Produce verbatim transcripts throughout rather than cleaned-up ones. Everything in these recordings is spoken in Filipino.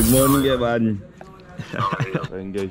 Good morning, Evan. Ayun guys,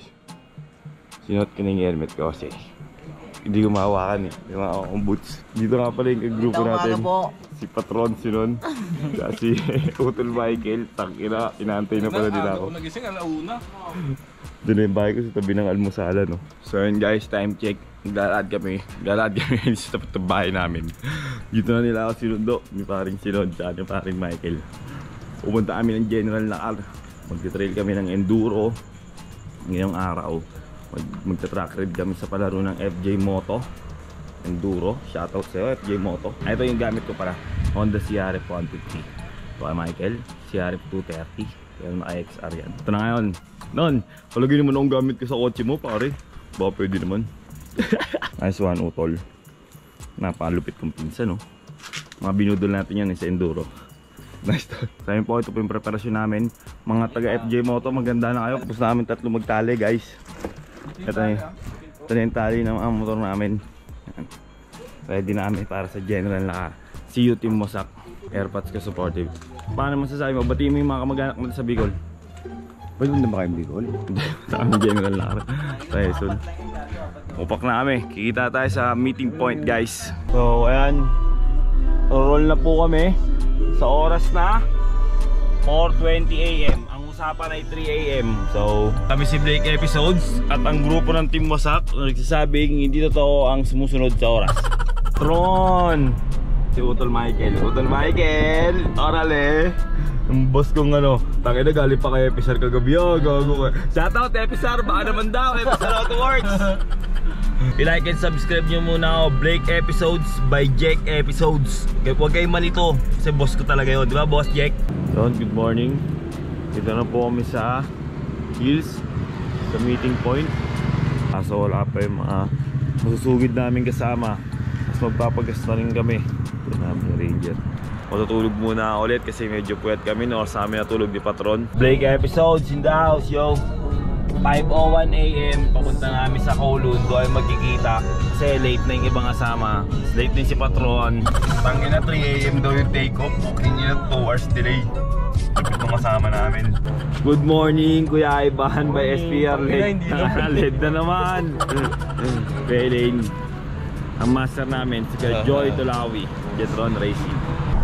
sinuot ko na yung helmet ko kasi hindi ko mahawakan eh. Yung mga akong boots. Dito nga pala yung grupo natin. Si Patron, si Ron. Si Utol Michael. Takina, inaantay na pala din ako. Ako nagising alauna. Doon na yung bahay ko sa tabi ng almusalan, no? So yun guys, time check. Naglalakad kami. Naglalakad kami sa tapat ng bahay namin. Dito na nila ako sinundo. May paring sinod sa ating paring Michael. Pumunta kami ng General Nakar. Magti-trail kami ng enduro ngayong araw. Mag Magta-track ride kami sa palaro ng F J Moto Enduro. Shoutout sa'yo F J Moto. Ah, ito yung gamit ko para Honda C R F one fifty. Ito kay Michael, C R F two thirty. Yan na I X R yan. Ito na ngayon. Non, palagay naman ang gamit ko sa kotse mo pare. Baka pwede naman. Nice one, Utol. Napalupit kong pinsan, no? Mga binudol natin yan sa enduro. Nice to. Sabi po, ito po yung preparasyon namin. Mga taga F J Moto, maganda na kayo. Tapos namin tatlo magtali, guys. Ito na, ito na yung tali ng mga motor namin. Ready na kami para sa General Nakar. See you Team Mosak. Airpods ka supportive. Paano masasabi mo? Batiin mo yung mga kamag-anak mo sa Bicol. Ba't mo na ba kayong Bicol? Sa kami General Nakar. Tayo soon. Upak na kami. Kikita tayo sa meeting point, guys. So ayan, roll na po kami. Sa oras na four twenty A M Ang usapan ay three A M So kami si Blake Episodes at ang grupo ng Team Wasak nagsasabing hindi totoo ang sumusunod sa oras. Tron! Si Utol Michael. Utol Michael! Orale! Ang boss kong ano, tangina galing pa kay Episar kagabi. Oh, gago ka. Shoutout Episar, baka naman daw Episar Auto Works. I-like and subscribe nyo muna ako. Blake Episodes by Jack Episodes. Huwag kayong malito kasi boss ko talaga yun, di ba boss Jack? So, good morning. Dito na po kami sa Hills, sa meeting point. Kaso wala pa yung mga masusugid namin kasama. Mas magpapagasta rin kami. Ito namin yung Ranger. Matutulog muna ulit kasi medyo puyat kami. No? Sa amin natulog ni Patron. Blake Episodes in the house, yo. Five oh one A M papunta namin sa Kowloon. Doon ay magkikita kasi late na yung ibang kasama. Late din si Patron. Tangin na three A M daw yung take off. Booking nyo na two hours delay. Itong kasama namin. Good morning Kuya Ivan by S P R Led. Led na naman. Pailing. Ang master namin si Joy Tulawi, Jetron Racing.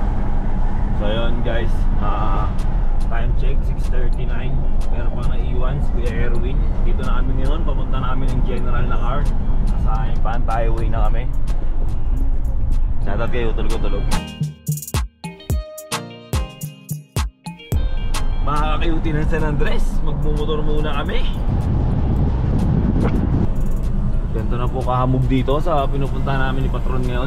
So yun guys, uh, time check six thirty-nine. Meron pa na iwan si Kuya Erwin. Dito na kami ngayon, papunta namin ng General Nakar. Nasa Impan, highway na kami. Shoutout kayo, tulog-tulog. Makakakayuti ng San Andres, magmumotor muna kami. Ganito na po kahamog dito sa pinupunta namin ni Patron ngayon.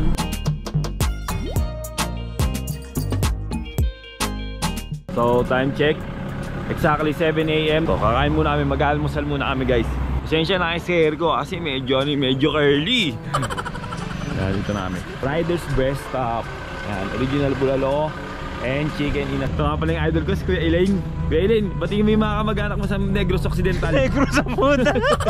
So time check exactly seven A M So kakain muna kami, mag-almusal muna kami guys. Pasensya na kayo sa hair ko kasi medyo, medyo curly. Yan, dito na kami Riders Best Stop. Yan, original bulalo and chicken ina. Ito nga pala yung idol ko si Kuya Elaine. Kuya Elaine, ba't yung may mga kamag-anak mo sa Negros Occidental? Negros ang muna.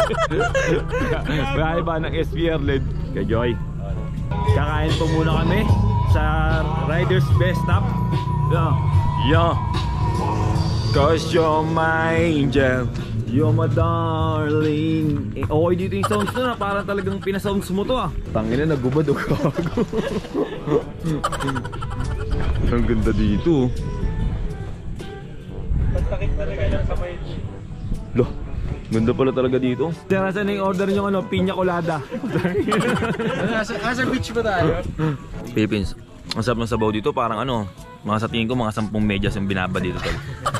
Kaya ba ng S P R Led kay Joy. Kakain po muna kami sa Riders Best Stop. Yeah, yeah. Cause you're my angel, you're my darling. Eh, okay dito yung sounds na, parang talagang pinasounds mo to ah. Tangina, nagubad o gago. Ang ganda dito. Pagtakit talaga ng kamay. Loh, ganda pala talaga dito. Tara, saan yung order nyo ano? Piña colada. Nasa beach ba tayo? Philippines, ang sarap ng sabaw dito, parang ano, mga sa tingin ko mga sampung medyas yung binaba dito tol.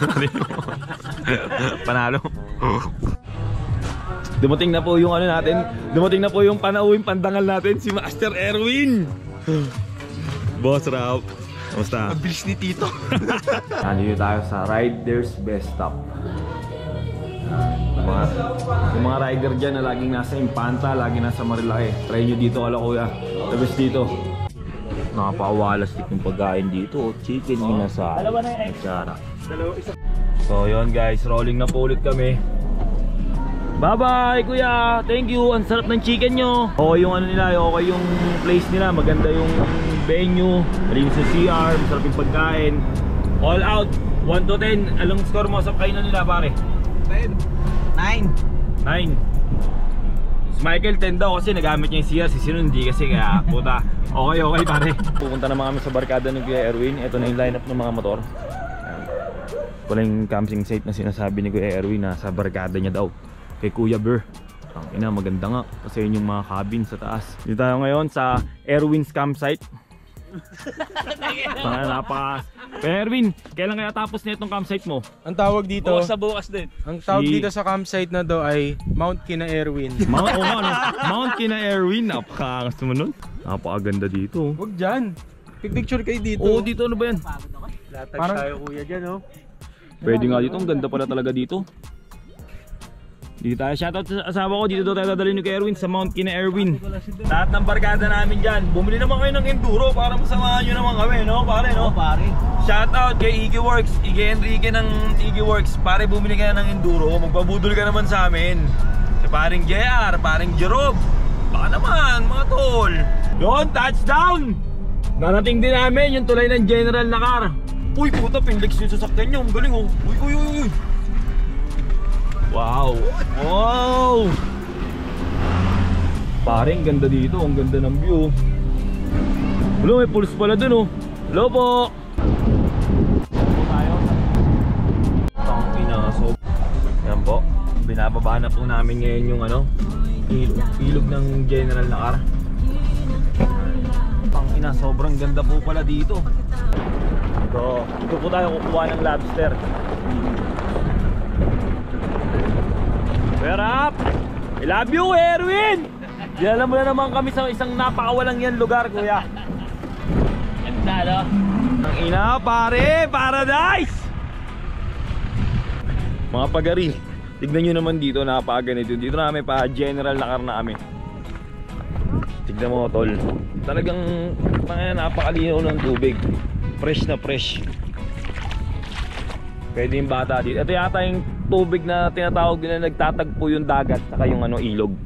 Panalo. Dumating na po yung ano natin, dumating na po yung panauwing pandangal natin, si Master Erwin. Boss Ralph, kamusta? Mabilis ni Tito. Nandito tayo sa Riders Best Stop. Yung mga, yung mga rider dyan na laging nasa Impanta, laging nasa Marilaki, try nyo dito ala kuya, the best dito. Nakapakawalas din yung pagkain dito. Chicken inasal, nagsara. So yun guys, rolling na po ulit kami. Bye bye kuya, thank you. Ang sarap ng chicken nyo. Okay yung ano nila, okay yung place nila. Maganda yung venue, malinis sa C R, masarap yung pagkain. All out one to ten, anong score mo sa kainan nila pare? ten. nine. nine. Si Michael ten daw kasi nagamit niya yung C R, si Sinon hindi kasi kaya puta. Okay, okay pare. Pupunta naman kami sa barkada ng Kuya Erwin. Ito na yung lineup ng mga motor. Ito na yung camping site na sinasabi ni Kuya Erwin na sa barkada niya daw. Kay Kuya Ber. Ang ina, maganda nga kasi yun yung mga cabin sa taas. Dito tayo ngayon sa Erwin's campsite. Mga napaka... Kuya Erwin, kailan kaya tapos na itong campsite mo? Ang tawag dito, Bukas sa bukas din. ang tawag Si- dito sa campsite na do ay Mount Kina Erwin. Mount, oh, ano, Mount Kina Erwin, napakaangas naman nun. Napakaganda dito. Huwag dyan. Picture kayo dito. Oo, dito ano ba yan? Latag Parang- tayo kuya dyan, oh. Pwede nga dito, ang ganda pala talaga dito. Dito tayo, shoutout sa asawa ko, dito daw tayo dadalhin ni Kuya Erwin sa Mount Kina Erwin. Lahat ng barkada namin dyan, bumili naman kayo ng enduro para masamahan nyo naman kami, no? Pare, no? Pare. Shoutout kay Iggy Works, Iggy Enrique ng Iggy Works. Pare, bumili ka ng enduro, magpabudol ka naman sa amin. Si paring J R, paring Jerob. Baka naman, mga tol. Yun, touchdown! Narating din namin yung tulay ng General na car. Uy, puta, pinlex yung sasakyan nyo. Ang galing, oh. Uy, uy, uy, uy. Wow! Wow! Pare, ang ganda dito. Ang ganda ng view. Hello, may pulse pala dun, oh. Hello po! Tayo. Tangina, so... Yan po. Binababa na po namin ngayon yung ano, ilog, ilog ng General na car. Tangina, sobrang ganda po pala dito. So, ito po tayo kukuha ng lobster. We're up! I love you, Erwin! Dinala mo na naman kami sa isang napakawalang yan lugar, kuya. Ganda, no? Ang ina, pare! Paradise! Mga pagari, tignan nyo naman dito, napakaganito. Dito namin pa general na car namin. Tignan mo, tol. Talagang napakalinaw ng tubig. Fresh na fresh. Pwede yung bata dito. Ito yata yung tubig na tinatawag din na nagtatagpo yung dagat saka yung ano, ilog.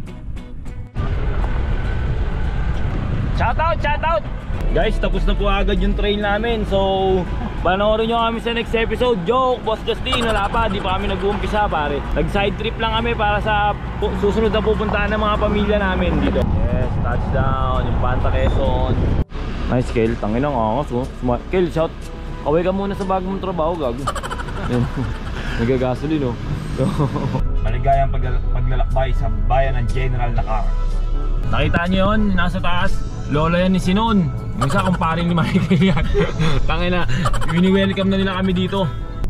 Shoutout! Shoutout! Guys, tapos na po agad yung trail namin. So, panoorin nyo kami sa next episode. Joke, Boss Justin, wala pa, di pa kami nag-uumpisa pare. Nag-side trip lang kami para sa susunod na pupuntahan ng mga pamilya namin dito. Yes, touchdown, yung Panta Quezon. Nice, Kel, tangin ang angas, oh. Kel, shout, kaway ka muna sa bagong trabaho, gago. Nagagasolin, oh. So, maligayang pag paglalakbay sa bayan ng General na car. Nakita nyo yun, nasa taas, lola yan ni Sinon. Yung isa kumparing ni Michael yan. Tangin na, wini-welcome na nila kami dito.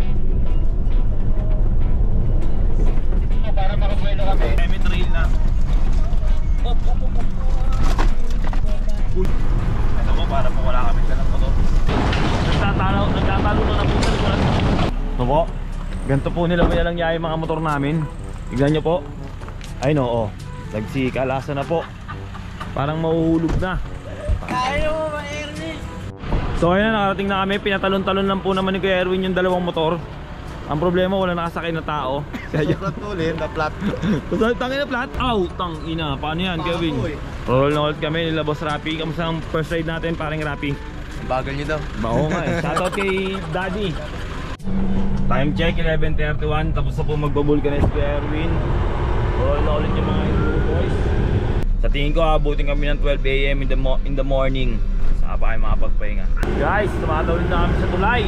Para makabuelo kami. Kami trail na. Op, op, op, op. Uy, ito po, para po wala kami ganang motor. Nagtatalo, nagtatalo na na po sa lugar. Ito po, ganito po nila lang niya yung mga motor namin. Tignan nyo po. Ay no, oh. Nagsikalasa na po. Parang mahuhulog na. Kaya mo ba, Ernie? So ayan, nakarating na kami. Pinatalon-talon lang po naman ni Kuya Erwin yung dalawang motor. Ang problema, wala nakasakay na tao. Sa plat ulit, na plat. Tangin na flat? Aw, tang ina. Paano yan, Kevin? Roll na ulit kami nila Boss Rapi. Kamusta ang first ride natin, parang Rapi? Bagal nyo daw. Bao nga eh. Shoutout kay Daddy. Time check, eleven thirty-one. Tapos na po magbabulkanize kay Erwin. Roll na ulit yung mga Enduro boys. Sa tingin ko, abutin kami ng twelve A M in the, mo in the morning. Saka pa kayo makapagpahinga. Guys, tumatawid na kami sa tulay.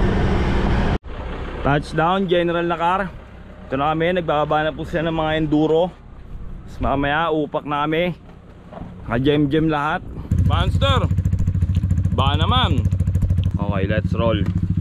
Touchdown, General na car. Ito na kami, nagbababa na po sila ng mga enduro. Tapos mamaya, upak na kami. Naka-gem-gem lahat. Monster! Baka naman. Okay, let's roll.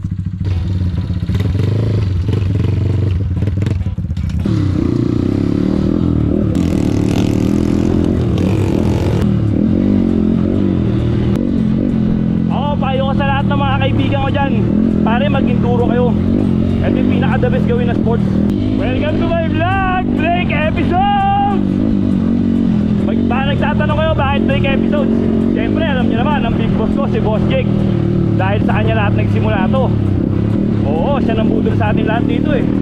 Kaibigan ko dyan, pare mag-enduro kayo. Ito yung pinaka-the best gawin na sports. Welcome to my vlog, break episodes! Pag ba nagtatanong kayo bakit break episodes? Siyempre alam niyo naman, ang big boss ko si Boss Jake. Dahil sa kanya lahat nagsimula to. Oo, siya nang budol sa atin lahat dito eh.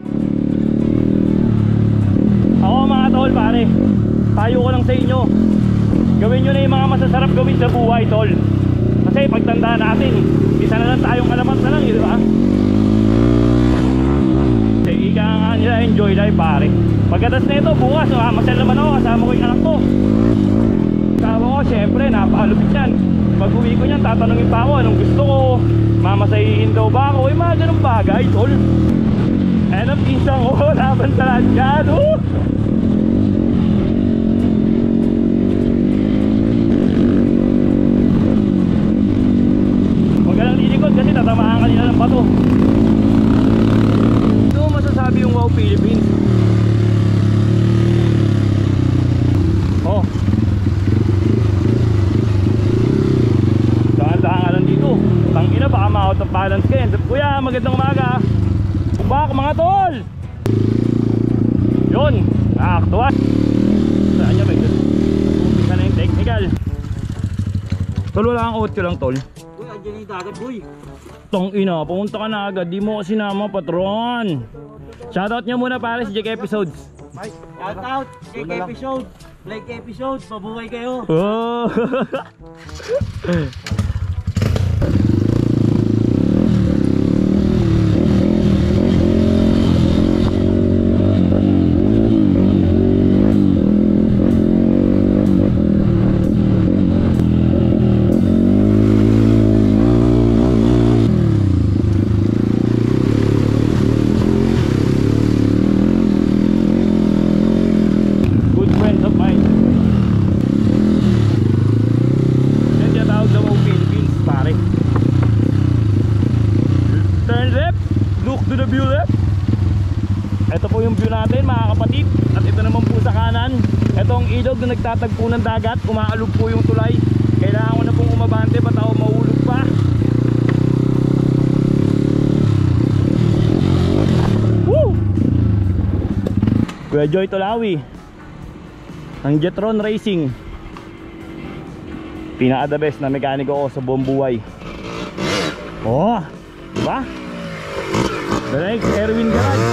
Ako mga tol pare, tayo ko lang sa inyo, gawin nyo na yung mga masasarap gawin sa buhay tol. Kasi pagtandaan natin, isa na lang tayong alamat na lang, di ba? ika nga nila enjoy life pare. Pagkatas na ito bukas, oh, masaya naman ako, kasama ko yung anak ko. Kasama ko syempre napakalupit yan. Pag uwi ko niyan tatanungin pa ako anong gusto ko, mamasahihin daw ba ako, yung mga ganong bagay tol. And ang pisang ko, laban sa lahat yan oh. Huwag ka lang lilikod kasi tatamaan ka nila ng bato. Ito masasabi yung Wow Philippines. Oh, dahan-dahan ka lang dito. Tangina baka ma-out of balance ka yan. Kuya magandang umaga. Bak mga tol. Yun, nakakatuwa. Saan nyo may umpisa na yung technical. Tol wala kang out ko lang tol. Uy, andyan yung dagat boy. Tong ina, pumunta ka na agad. Di mo kasi sinama patron. Shoutout nyo muna pare si Jake Episodes. Shout out, like episode, like episode, mabuhay kayo. Oh. Ilog na nagtatagpo ng dagat, umaalog po yung tulay. Kailangan ko na pong umabante, pataw mahulog pa. Woo! Kuya Joy Tolawi, ang Jetron Racing, pinaka the best na mekaniko ko sa buong buhay. Oh, diba? The next Erwin Garage,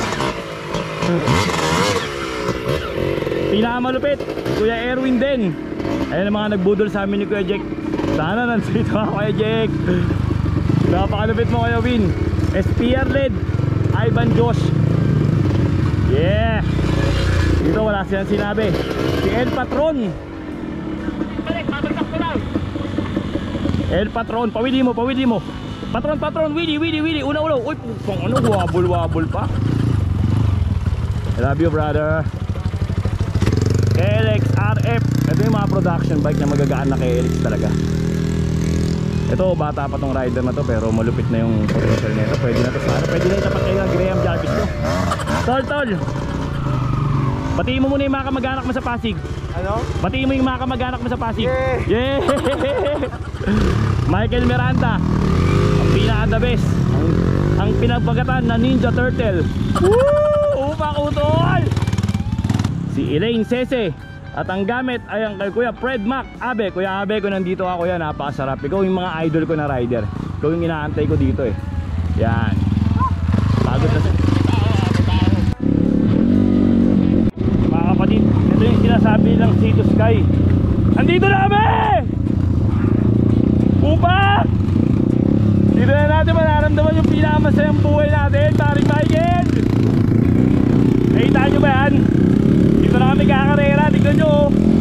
pinakamalupit Kuya Erwin din. Ayun ang mga nagbudol sa amin ni Kuya Jack. Sana nandito ka Kuya Jack. Napakalupit mo Kuya Win. S P R L E D Ivan Josh. Yeah. Dito wala silang sinabi. Si El Patron. Balik, babagsak ko lang. El Patron, pawili mo, pawili mo. Patron, patron, Willy, Willy, Willy. Una, una. Uy, pang ano, wabul, wabul pa. I love you brother. K L X R F. Ito yung mga production bike na magagaan na K L X talaga. Ito bata pa tong rider na to pero malupit na yung potential nito. Pwede na to sana. Pwede na itapat kayo ng Graham Jarvis to. Tol tol, batiin mo muna yung mga kamag-anak mo sa Pasig. Ano? Batiin mo yung mga kamag-anak mo sa Pasig. Yeah, yeah. Michael Miranda, ang pinaka the best, ang, ang pinagbagatan na Ninja Turtle. Woo! Upak utol. Si Elaine Sese. At ang gamit ay ang kay Kuya Fred Mac Abe. Kuya Abe, kung nandito ako kuya, napakasarap. Ikaw yung mga idol ko na rider. Ikaw yung inaantay ko dito eh. Yan. Pagod na siya. Mga kapatid, ito yung sinasabi ng Sea to Sky. Andito na kami! Upak! Dito na natin mararamdaman yung pinakamasayang buhay natin, Paring Michael! Nakita nyo ba yan? Dito na kami kakarera, tignan nyo.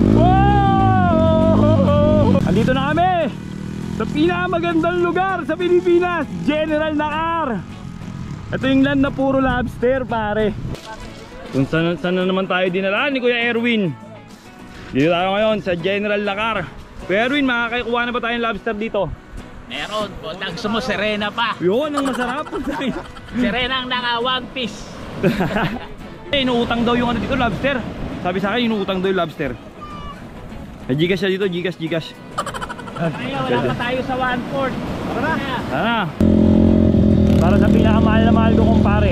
Wow! Andito na kami sa pinakamagandang lugar sa Pilipinas, General Nakar. Ito yung land na puro lobster pare. Kung saan, saan na naman tayo dinalaan ni Kuya Erwin. Dito tayo ngayon sa General Nakar. Kuya Erwin, makakakuha na ba tayong lobster dito? Meron po, gusto mo Serena pa. Yun ang masarap. Serena ang naka one piece. Eh, inuutang daw yung ano dito, lobster. Sabi sa akin, inuutang daw yung lobster. May Gcash siya dito, Gcash, Gcash. Kaya wala pa tayo sa one fourth. Tara na. Tara. Para sa pinakamahal na mahal ko kumpare.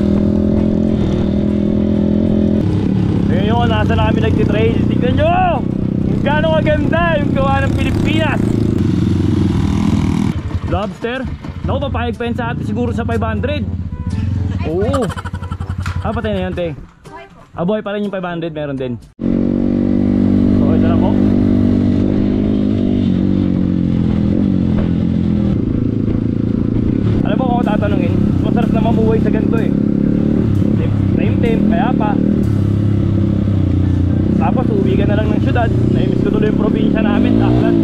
Ngayon, nasa na kami nagtitrail. Tignan nyo! Kung gano'ng kaganda yung gawa ng Pilipinas. Lobster? Naku, papayag pa yun sa atin siguro sa five hundred. Oo. Ah, patay na yun, te. Ah, boy, pa rin yung five hundred, meron din. Okay, tara po. Alam mo kung ako tatanungin, masarap na mamuhay sa ganito eh. Aklan. Naimiss ko tuloy yung probinsya namin, Aklan.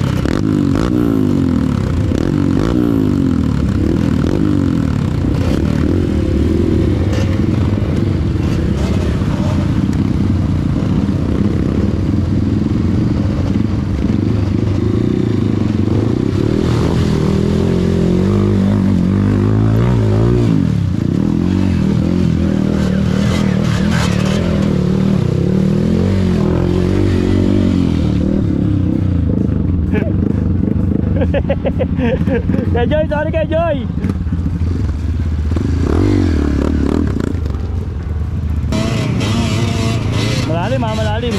Kay Joy, sorry kay Joy. Malalim ha, malalim.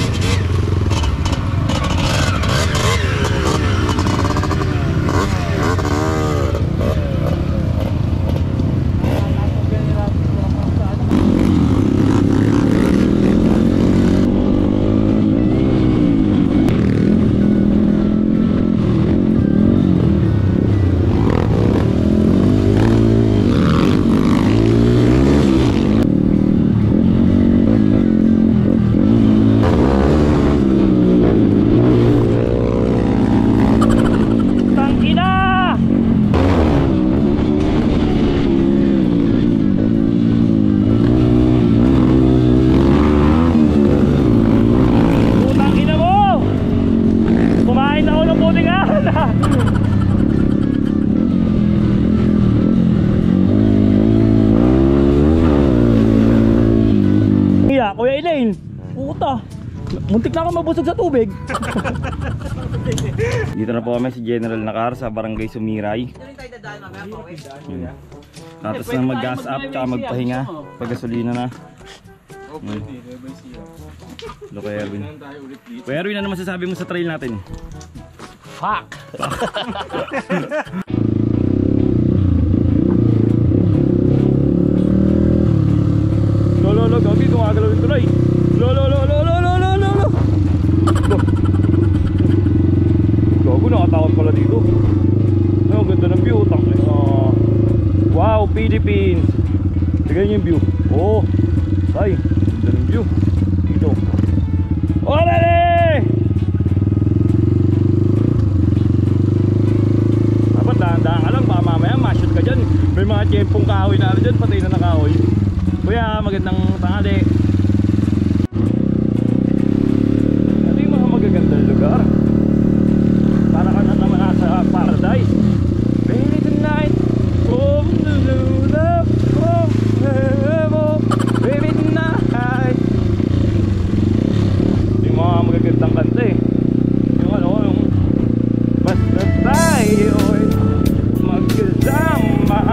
Kuya Elaine, puta, muntik na ako mabusog sa tubig. Dito na po kami si General Nakar sa Barangay Sumiray. Hmm. Tapos na mag-gas up tsaka magpahinga. Pag-gasolina na. Hmm. Hello Kuya Erwin. Kuya Erwin, ano masasabi mo sa trail natin? Fuck! Lolo, lolo, gagi, gumagalaw yung tulay. Lolo, lolo, lolo, lolo, lolo. Gago, nakatakot pala dito. Ang ganda ng view, takli. Uh, wow, Philippines. Tignan yung view. Oh, ay, ganda ng view. Dito. Olale! Dapat dahan-dahan ka lang, baka mamaya ma-shoot ka dyan. May mga tiyempong kahoy na ano dyan, patay na na kahoy. Kuya, magandang tanghali. Ito yung mga magagandang lugar. Para ka na naman nasa paradise. Baby tonight, oh, no, no, no, oh, oh, baby tonight. Ito yung mga magagandang kanta eh. Yung ano, yung basta tayo'y magkasama,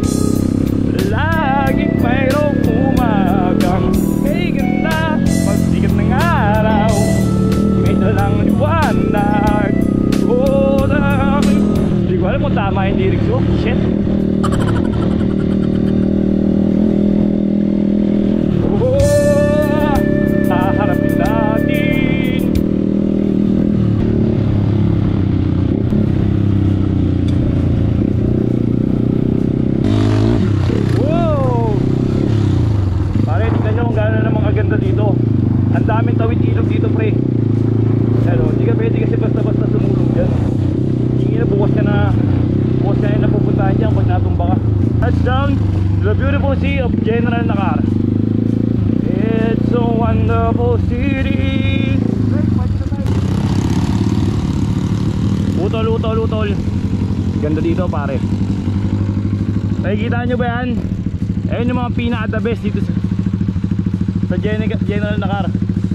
laging mayroong umagang may ganda. Pagsikat ng araw, may dalang liwanag. Oh, hindi ko alam kung tama yung lyrics ko. Shit. Oh, haharapin natin. Dito ang daming tawid ilog dito pre, pero hindi ka pwede kasi basta basta sumulong dyan. Hindi na bukas ka na bukas ka na napupuntahan dyan pag natumba ka. Touchdown to the beautiful city of General Nakar. It's a wonderful city. Utol, utol, utol. Ganda dito pare. Nakikita nyo ba yan? Ayun yung mga pinaka the best dito sa sa General Nakar.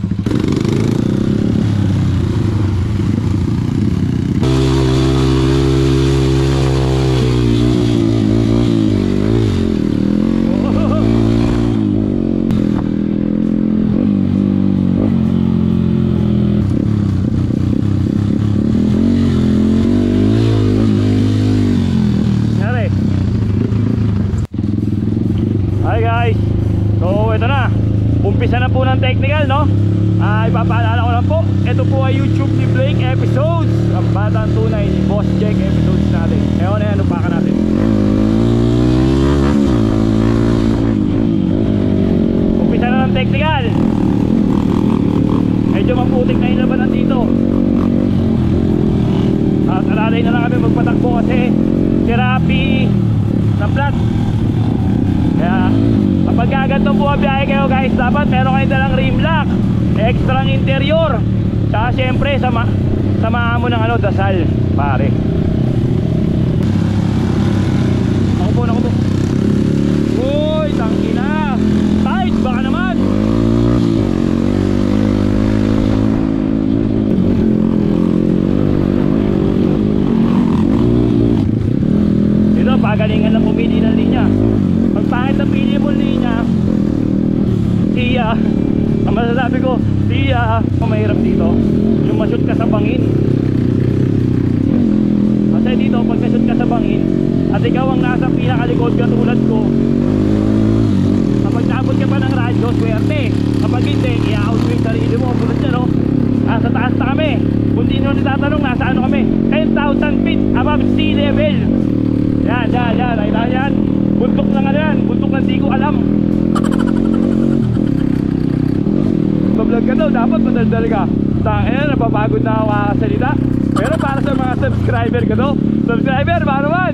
Hi guys, so ito na, umpisa na po ng technical, no? Ah, ipapaalala ko lang po, ito po ay YouTube ni Blake episodes, ang Batang Tunay ni Boss Jack episodes natin. Ewan na yan, upakan natin. Umpisa na ng technical. Medyo maputik na yung laban ng naghiwalay na lang kami magpatakbo kasi therapy na flat. Kaya kapag gagantong bumabiyahe kayo guys, dapat meron kayo dalang rim lock, extra ng interior, tsaka syempre sama, samahan mo ng ano, dasal pare. Ako po, ako po. Uy, tangina. Tight, baka naman. Ito, pagalingan lang pumili ng linya. Pag pangit ang pili mo linya, iya, ang masasabi ko, iya, ang mahirap dito, yung mashoot ka sa bangin. Kasi dito, pag nashoot ka sa bangin, at ikaw ang nasa pinakalikod katulad ko, kapag naabot ka pa ng radyo, swerte. Kapag hindi, i-out mo yung sarili mo. Tulad niya, no? Nasa taas na kami. Kung di nyo nitatanong, nasa ano kami? ten thousand feet above sea level. Yan, yan, yan. Nakita yan. Buntok lang ano yan. Buntok na di ko alam. Mablog ka daw, dapat madaldal ka. Tangina, napapagod na ako kakasalita. Pero para sa mga subscriber ka daw, subscriber, para naman.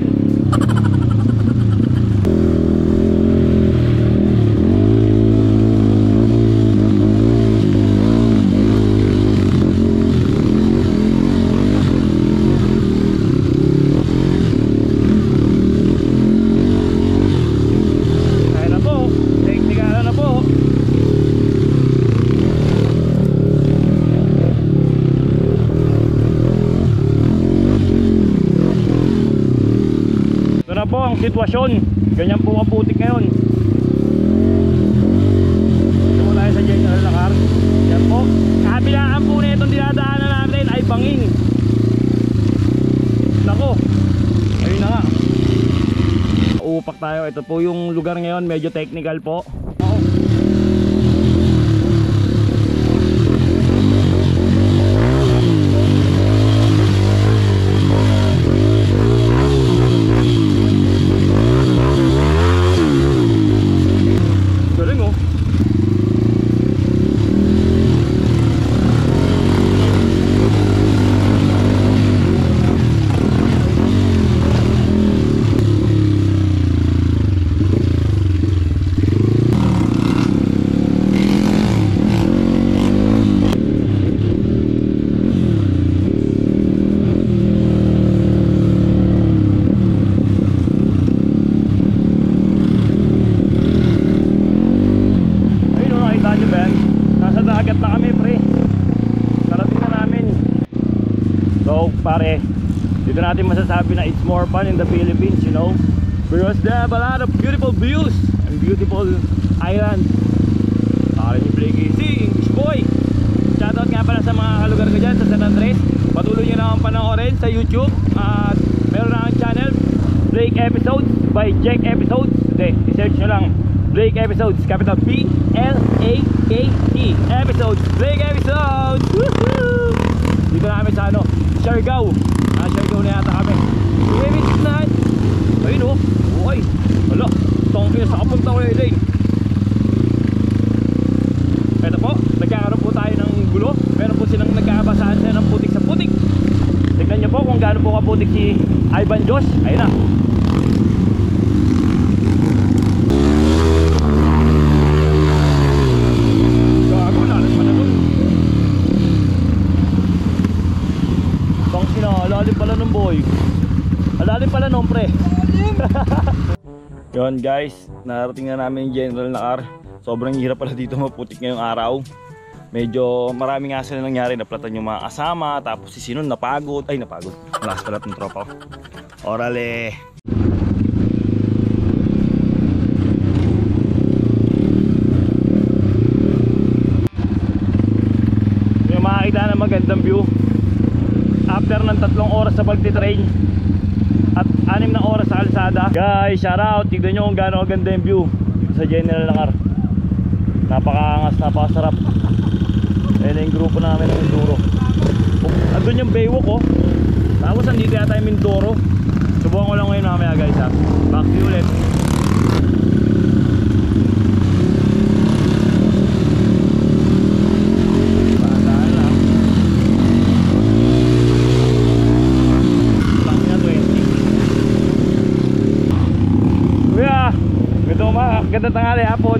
Po ang sitwasyon, ganyan po ang putik ngayon. Ito po tayo sa General Lakar. Yan po, kabilaan po na itong dinadaanan natin ay bangin. Nako, ayun na nga, uupak tayo. Ito po yung lugar ngayon, medyo technical po. Pare, dito natin masasabi na it's more fun in the Philippines, you know, because they have a lot of beautiful views and beautiful islands. Pare ni Blakey C, English boy. Shoutout nga pala sa mga kalugar ko dyan sa San Andres. Patuloy nyo naman panoorin sa YouTube. At meron na ang channel, Blake Episodes by Jake Episodes. Hindi, i-search nyo lang Blake Episodes, capital B L A K E Episodes, Blake Episodes. Woohoo! Dito na kami sa ano, Siargao. Ah, Siargao na yata kami. Uy, na. Ayun o. Uy. Wala. Tongkil sa kapunta ko yun din. Ito po. Nagkakaroon po tayo ng gulo. Meron po silang nagkakabasahan sila ng putik sa putik. Tignan nyo po kung gaano po kaputik si Ivan Josh. Ayun na. Gago na. Alas pa na doon. Alalim pala nung boy. Alalim pala nung pre. Yun guys, narating na namin yung General Lakar. Sobrang hirap pala dito, maputik ngayong araw. Medyo marami nga sila nangyari. Naplatan yung mga kasama. Tapos si Sinon napagod. Ay napagod, malakas pala itong tropa. Orale. Yung makakita na magandang view after ng tatlong oras sa pagtitrain at anim na oras sa kalsada. Guys, shout out, tignan nyo kung gaano kaganda yung view dito sa General Lakar. Napakaangas, napakasarap. Ayun yung grupo namin ng Mindoro. Andun yung Baywalk oh. Tapos andito yata yung Mindoro. Subukan ko lang ngayon mamaya guys ha. Back to you ulit. magandang tanghali, hapon.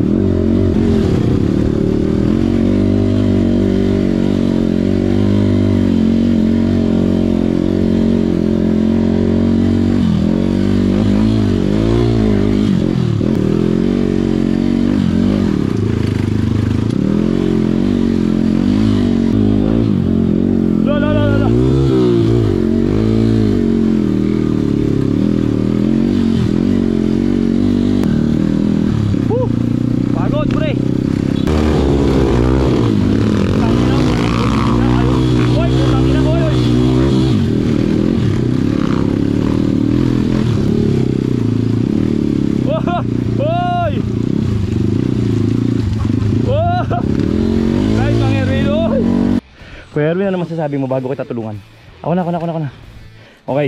Kuya Erwin, ano masasabi mo bago kita tulungan? Ako na, ako na, ako na, ako na. Okay.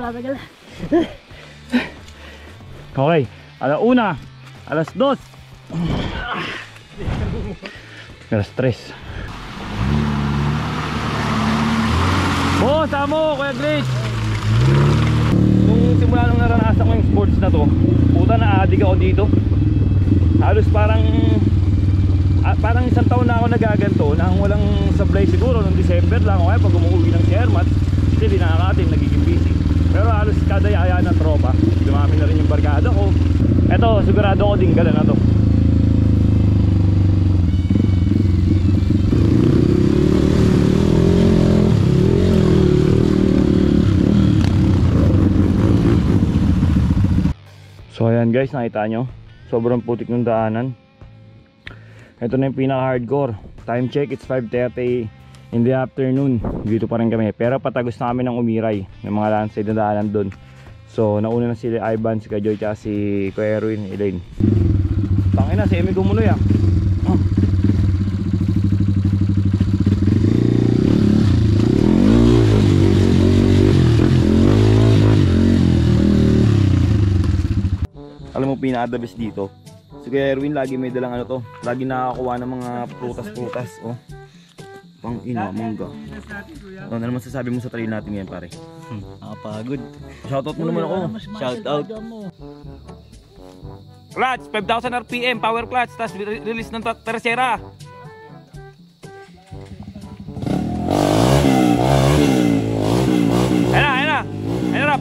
Okay. Ala una, alas dos. Alas tres. Boss, amo, Kuya Grace. Nung simula nung naranasan ko yung sports na to, puta na adik ako dito. Halos parang Ah, parang isang taon na ako nagaganto nang walang supply siguro nung December lang o kaya pag umuwi ng Shermat kasi di nakakatin, nagiging busy. Pero halos kada yaya ng tropa, dumami na rin yung barkada ko. Eto, sigurado ko din gala na to. So ayan guys, nakita nyo sobrang putik ng daanan. Ito na yung pinaka-hardcore. Time check, it's five thirty in the afternoon. Dito pa rin kami. Pero patagos na kami ng Umiray. May mga landslide na daanan doon. So, nauna na sila Ivan, si Kajoy, tsaka si Kuya Erwin, Elaine. Tangin na, si Emi gumuloy ah. Oh. Alam mo, pinaka-the best dito. Si Kuya Erwin lagi may dalang ano to, lagi nakakakuha ng mga prutas-prutas, oh. Pang ina, mangga. Ano naman sasabi mo sa trail natin ngayon, pare? Hmm, nakapagod. Shoutout mo naman ako. Shoutout. Clutch, five thousand R P M, power clutch, tapos re release ng tercera. Ayan na, ayan na. Ayan na, rap.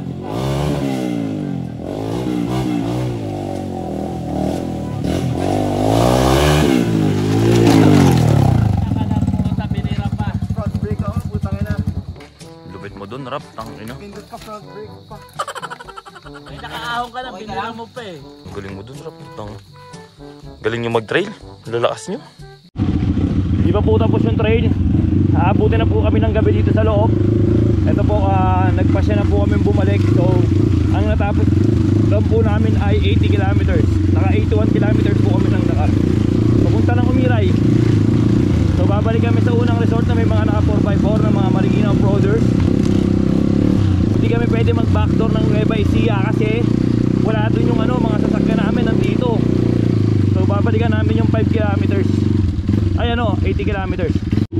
Doon rap, tangin na. Pindot ka front brake pa. May nakaahon ka na, binila mo pa eh. Galing mo doon rap, tang. Galing nyo mag-trail, lalakas nyo. Di pa po tapos yung trail. Aabutin na po kami ng gabi dito sa loob. Ito po, uh, nagpasya na po kami bumalik. So, ang natapos doon po namin ay eighty kilometers. Naka eighty-one kilometers po kami ng nakar. Papunta ng Umiray. So, babalik kami sa unang resort na may mga naka four by four na mga Marikina Off-roaders. Hindi kami pwede mag backdoor ng Nueva Ecija kasi wala dun yung ano, mga sasakyan namin nandito. So babalikan namin yung five kilometers. Ay ano, eighty kilometers.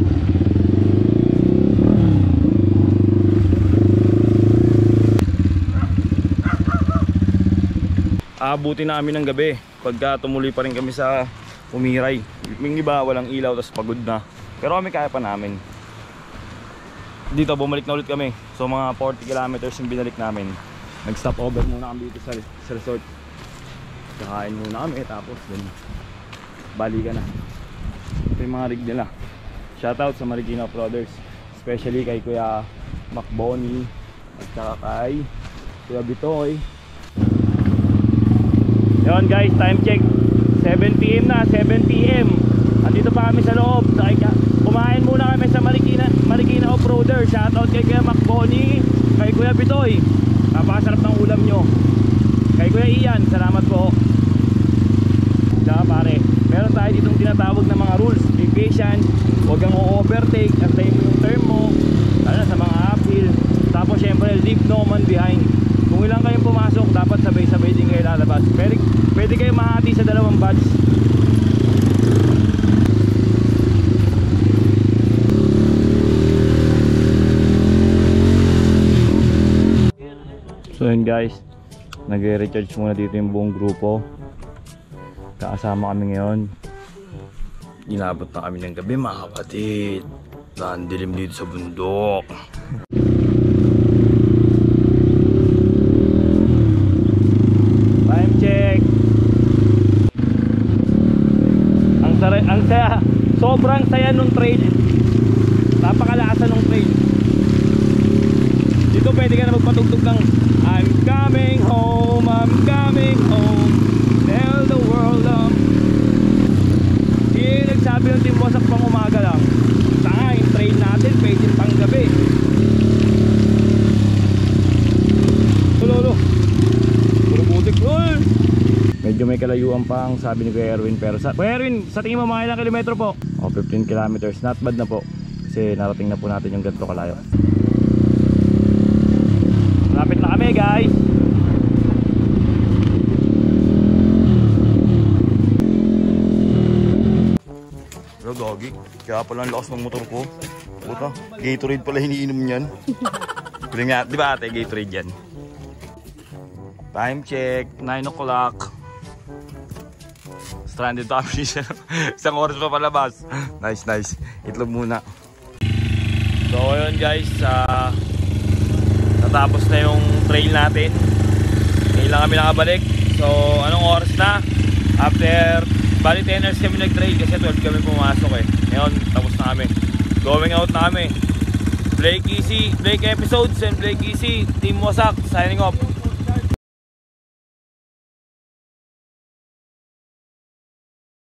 Aabutin namin ng gabi pagka tumuloy pa rin kami sa Umiray. Yung iba walang ilaw tapos pagod na. Pero kami kaya pa namin. Dito bumalik na ulit kami. So mga forty kilometers yung binalik namin. Nag stop over muna kami dito sa, sa resort. Kakain muna kami tapos dun balikan na. Ito yung mga rig nila. Shoutout sa Marikina Off-roaders, especially kay Kuya Macboni at saka kay Kuya Bitoy. Yun guys, time check seven P M na, seven P M Andito pa kami sa loob. Kumain muna kami sa Marikina, Marikina Off-roader. Shoutout kay Kuya Macboni, kay Kuya Bitoy. Napakasarap ng ulam nyo. Kay Kuya Ian, salamat po. Tsaka pare, meron tayo ditong tinatawag na mga rules. Be patient, huwag kang o-overtake, antayin mo yung turn mo, lalo na sa mga uphill. Tapos syempre, leave no man behind. Kung ilang kayong pumasok, dapat sabay-sabay din kayo lalabas. Pwede, pwede kayo mahati sa dalawang batch. So yun guys, nag-recharge muna dito yung buong grupo. Kakasama kami ngayon. Inabot na kami ng gabi mga kapatid. Ang dilim dito sa bundok. Time check. Ang sara ang saya, sobrang saya nung trail. Napakalasa nung trail. Dito pwede ka na magpatugtog ng I'm coming home, I'm coming home. Tell the world um. Yung nagsabi ng Team Wasak pang umaga lang. Saka yung trail natin pwede pang gabi. Lolo. Puro putik, lol. Medyo may kalayuan pa ang sabi ni Kuya Erwin. Pero sa Kuya Erwin, sa tingin mo mga ilang kilometro po? O, fifteen kilometers, not bad na po. Kasi narating na po natin yung ganito kalayo. Malapit na kami guys. Pero gagi, kaya pala ang lakas ng motor ko. Puta, Gatorade pala hiniinom niyan. Piling nga, di ba ate, Gatorade yan? Time check, nine o'clock. Stranded kami siya. Isang oras pa palabas. Nice, nice. Itlog muna. So ayun guys, uh, natapos na yung trail natin. Ngayon lang kami nakabalik. So anong oras na? After, bali ten hours kami nag-trail kasi twelve kami pumasok eh. Ngayon, tapos na kami. Going out na kami. Blake Easy, Blake Episodes and Blake Easy, Team Wasak, signing off.